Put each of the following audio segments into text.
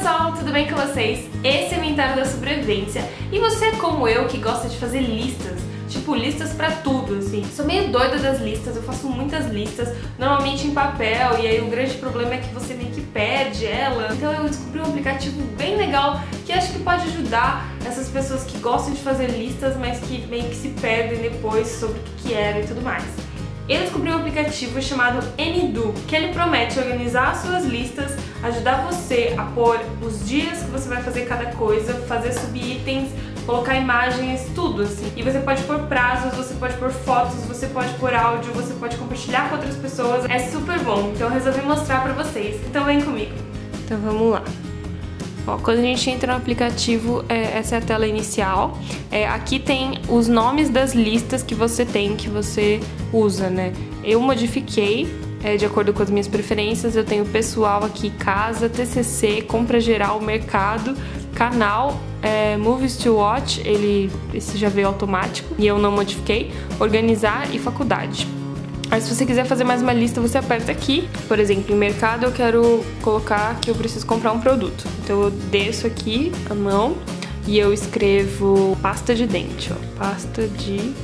pessoal, tudo bem com vocês? Esse é o Inventário da Sobrevivência e você é como eu que gosta de fazer listas, tipo listas pra tudo, assim. Sou meio doida das listas, eu faço muitas listas, normalmente em papel, e aí o grande problema é que você meio que perde ela. Então eu descobri um aplicativo bem legal que acho que pode ajudar essas pessoas que gostam de fazer listas, mas que meio que se perdem depois sobre o que era e tudo mais. Eu descobri um aplicativo chamado AnyDo, que ele promete organizar as suas listas, ajudar você a pôr os dias que você vai fazer cada coisa, fazer subitens, colocar imagens, tudo assim. E você pode pôr prazos, você pode pôr fotos, você pode pôr áudio, você pode compartilhar com outras pessoas. É super bom, então eu resolvi mostrar pra vocês. Então vem comigo. Então vamos lá. Ó, quando a gente entra no aplicativo, essa é a tela inicial. Aqui tem os nomes das listas que você tem, que você usa, né? Eu modifiquei de acordo com as minhas preferências. Eu tenho pessoal aqui, casa, TCC, compra geral, mercado, canal, movies to watch, esse já veio automático e eu não modifiquei, organizar e faculdade. Aí se você quiser fazer mais uma lista, você aperta aqui. Por exemplo, em mercado eu quero colocar que eu preciso comprar um produto. Então eu desço aqui a mão e eu escrevo pasta de dente, ó. Pasta de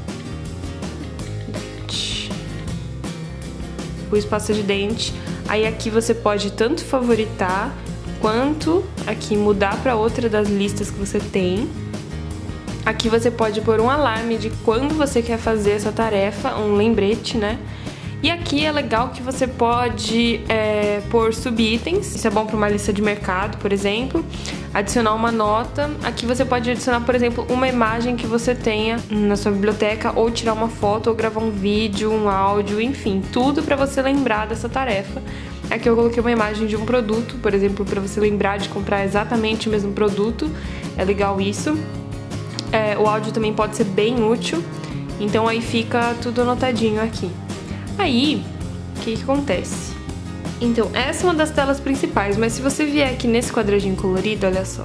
dente. Pus pasta de dente. Aí aqui você pode tanto favoritar, quanto aqui mudar para outra das listas que você tem. Aqui você pode pôr um alarme de quando você quer fazer essa tarefa, um lembrete, né? E aqui é legal que você pode pôr subitens, isso é bom para uma lista de mercado, por exemplo. Adicionar uma nota, aqui você pode adicionar, por exemplo, uma imagem que você tenha na sua biblioteca, ou tirar uma foto, ou gravar um vídeo, um áudio, enfim, tudo para você lembrar dessa tarefa. Aqui eu coloquei uma imagem de um produto, por exemplo, para você lembrar de comprar exatamente o mesmo produto, é legal isso. O áudio também pode ser bem útil, então aí fica tudo anotadinho aqui. Aí, o que acontece? Então, essa é uma das telas principais, mas se você vier aqui nesse quadradinho colorido, olha só.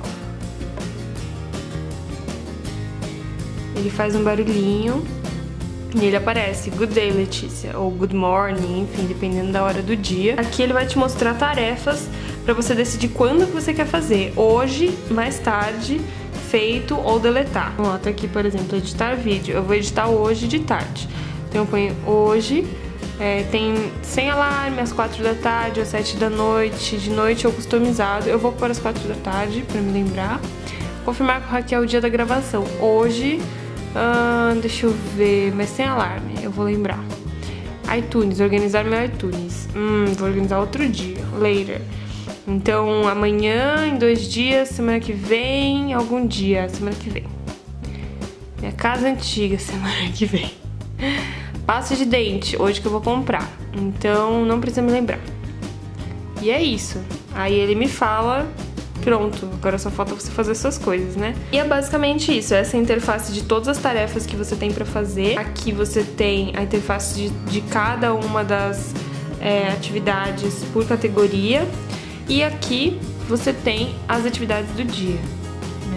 Ele faz um barulhinho e ele aparece Good Day, Letícia, ou Good Morning, enfim, dependendo da hora do dia. Aqui ele vai te mostrar tarefas para você decidir quando que você quer fazer, hoje, mais tarde, feito ou deletar. Ó, tá aqui, por exemplo, editar vídeo. Eu vou editar hoje de tarde. Então eu ponho hoje, tem sem alarme, às 4 da tarde, às 7 da noite, de noite ou customizado. Eu vou pôr às 4 da tarde pra me lembrar. Confirmar com a Raquel o dia da gravação. Hoje, deixa eu ver, mas sem alarme, eu vou lembrar. iTunes, organizar meu iTunes. Vou organizar outro dia, later. Então, amanhã, em 2 dias, semana que vem, algum dia, semana que vem. Minha casa antiga, semana que vem. Pasta de dente, hoje que eu vou comprar. Então, não precisa me lembrar. E é isso. Aí ele me fala, pronto, agora só falta você fazer suas coisas, né? E é basicamente isso, essa é a interface de todas as tarefas que você tem pra fazer. Aqui você tem a interface de cada uma das atividades por categoria. E aqui você tem as atividades do dia, né?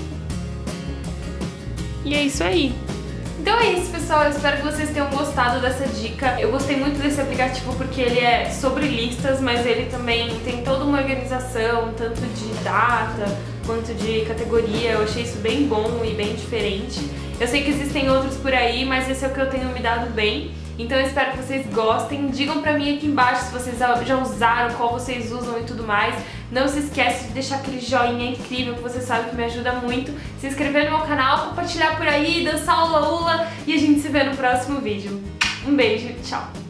E é isso aí. Então é isso, pessoal. Eu espero que vocês tenham gostado dessa dica. Eu gostei muito desse aplicativo porque ele é sobre listas, mas ele também tem toda uma organização, tanto de data quanto de categoria. Eu achei isso bem bom e bem diferente. Eu sei que existem outros por aí, mas esse é o que eu tenho me dado bem. Então eu espero que vocês gostem. Digam pra mim aqui embaixo se vocês já usaram, qual vocês usam e tudo mais. Não se esquece de deixar aquele joinha incrível que você sabe que me ajuda muito. Se inscrever no meu canal, compartilhar por aí, dançar ula-ula. E a gente se vê no próximo vídeo. Um beijo, tchau!